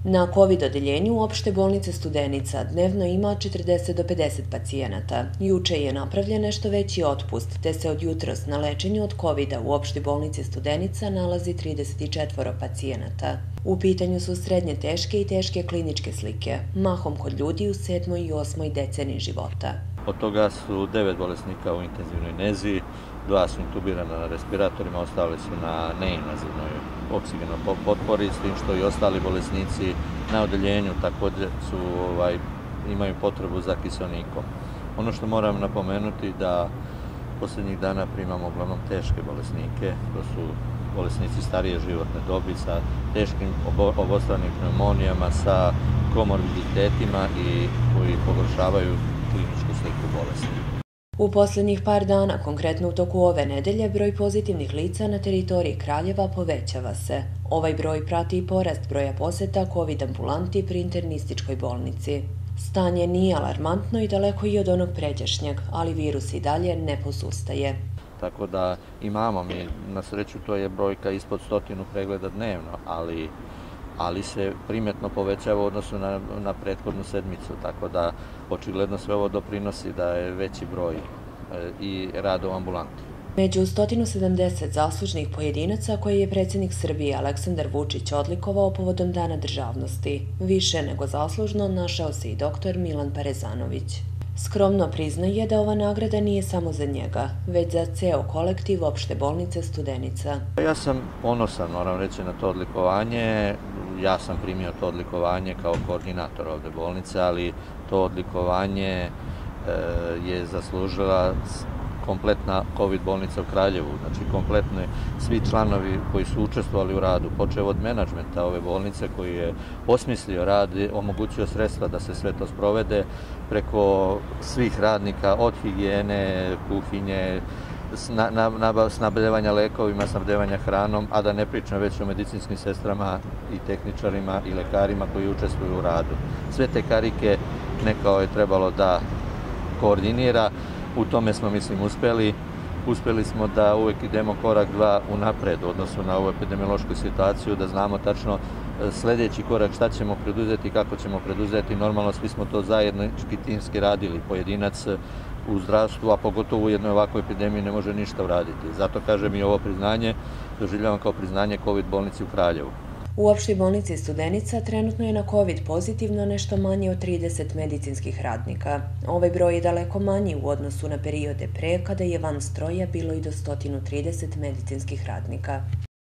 Na COVID odeljenju Opšte bolnice Studenica dnevno ima 40 do 50 pacijenata. Juče je napravljen nešto veći otpust, te se od jutros na lečenju od COVID-a u Opštoj bolnici Studenica nalazi 34 pacijenata. U pitanju su srednje teške i teške kliničke slike, mahom kod ljudi u 7. i 8. deceniji života. Od toga su 9 bolesnika u intenzivnoj nezi, 2 su intubirana na respiratorima, ostali su na neinvazivnoj oksigenoj potpori, s tim što i ostali bolesnici na odeljenju također imaju potrebu za kiseonikom. Ono što moram napomenuti da posljednjih dana primamo uglavnom teške bolesnike, to su bolesnici starije životne dobi sa teškim obostranim pneumonijama, sa komorbiditetima i koji pogoršavaju kliničku sliku bolesti. U posljednjih par dana, konkretno u toku ove nedelje, broj pozitivnih lica na teritoriji Kraljeva povećava se. Ovaj broj prati i porast broja poseta COVID ambulanti pri internističkoj bolnici. Stanje nije alarmantno i daleko i od onog pređašnjeg, ali virus i dalje ne posustaje. Tako da imamo mi, na sreću to je brojka ispod 100 pregleda dnevno, ali se primjetno povećava u odnosu na prethodnu sedmicu, tako da očigledno sve ovo doprinosi da je veći broj i rada u ambulanti. Među 170 zaslužnih pojedinaca koje je predsjednik Srbije Aleksandar Vučić odlikovao povodom Dana državnosti, više nego zaslužno našao se i doktor Milan Parezanović. Skromno priznaje da ova nagrada nije samo za njega, već za ceo kolektiv Opšte bolnice Studenica. Ja sam ponosan, moram reći, na to odlikovanje. Ja sam primio to odlikovanje kao koordinator ovde bolnice, ali to odlikovanje je zaslužila kompletna COVID bolnica u Kraljevu, znači kompletno svi članovi koji su učestvovali u radu, počev od menadžmenta ove bolnice koji je osmislio rad, omogućio sredstva da se sve to sprovede, preko svih radnika, od higijene, kuhinje, snabdevanja lekovima, snabdevanja hranom, a da ne pričam već o medicinskim sestrama i tehničarima i lekarima koji učestvuju u radu. Sve te karike nekao je trebalo da koordinira. U tome smo, mislim, uspeli. Uspeli smo da uvek idemo korak, dva unapred u odnosu na ovu epidemiološku situaciju, da znamo tačno sljedeći korak šta ćemo preduzeti, kako ćemo preduzeti. Normalno, svi smo to zajednički timski radili. Pojedinac u zdravstvu, a pogotovo u jednoj ovakvoj epidemiji ne može ništa uraditi. Zato kažem i ovo priznanje, doživljavam kao priznanje COVID bolnici u Kraljevu. U Opštoj bolnici Studenica trenutno je na COVID pozitivno nešto manje od 30 medicinskih radnika. Ovaj broj je daleko manji u odnosu na periode pre, kada je van stroja bilo i do 130 medicinskih radnika.